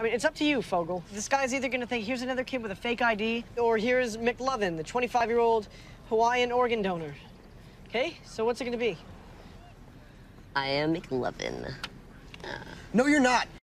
I mean, it's up to you, Fogel. This guy's either gonna think, here's another kid with a fake ID, or here's McLaughlin, the 25-year-old Hawaiian organ donor. Okay, so what's it gonna be? I am McLaughlin. No, you're not.